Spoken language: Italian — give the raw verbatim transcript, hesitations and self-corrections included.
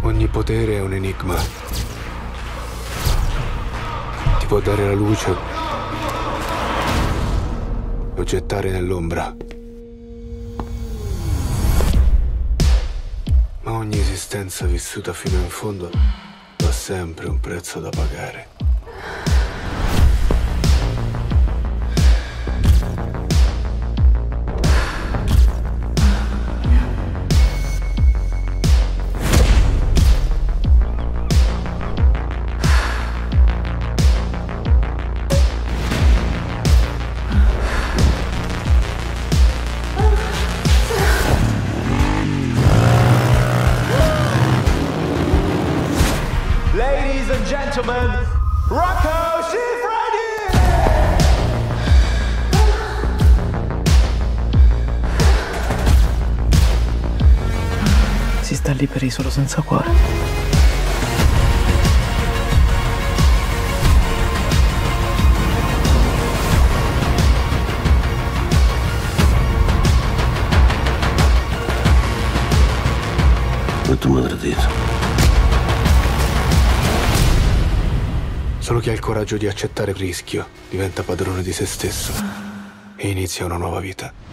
Ogni potere è un enigma. Ti può dare la luce o gettare nell'ombra. Ma ogni esistenza vissuta fino in fondo ha sempre un prezzo da pagare. Ladies and gentlemen, Rocco Siffredi! Si sta liberi solo senza cuore. E tu mi hai tradito. Solo chi ha il coraggio di accettare il rischio diventa padrone di se stesso e inizia una nuova vita.